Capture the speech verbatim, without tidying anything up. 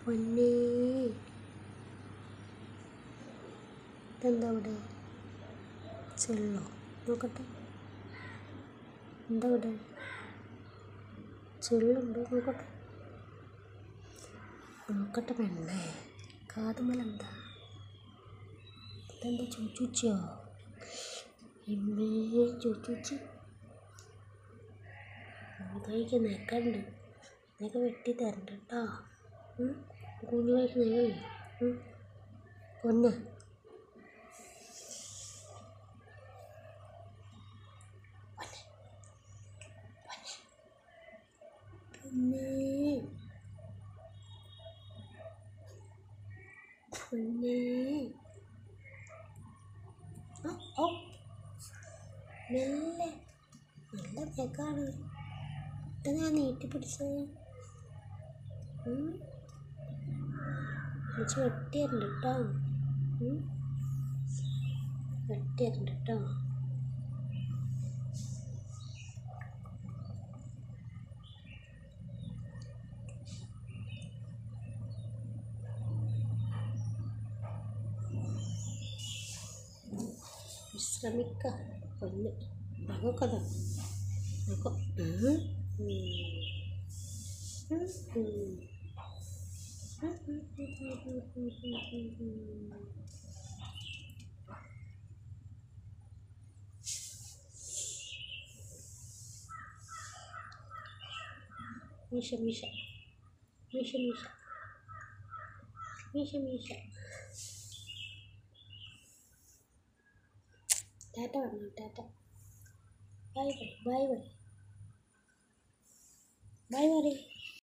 പൊന്നേ ഇതെന്താ ഇവിടെ ചെള്ളോ നോക്കട്ടെ എന്താ ഇവിടെ ചെള്ളുണ്ടോ നോക്കട്ടെ നോക്കട്ടെ പെണ്ണേ കാതുമലെന്താ ഇതെന്താ ചൂച്ചൂച്ചിയോ എമ്മേ ചൂച്ചൂച്ചി കൈക്ക് നെക്കണ്ട് നെക്ക വെട്ടി തരണ്ട കേട്ടോ കുഞ്ഞു കൈക്ക് നെയ്യ് പൊന്നെ പൊന്നേ പൊന്നേ ഓ മെല്ലെ നല്ല നെക്കാണ് ഇത് ഞാൻ നീട്ടി പിടിച്ചത് വെച്ച് വെട്ടിയരുണ്ട് കേട്ടോ വെട്ടിയരുണ്ട് കേട്ടോ വിശ്രമിക്ക പൊന്ന് നഖമൊക്കെ നഖം മീശ മീശ മീശ മീശ മീശ മീശ ടാറ്റ പറഞ്ഞു tata bye bye bye bye bye by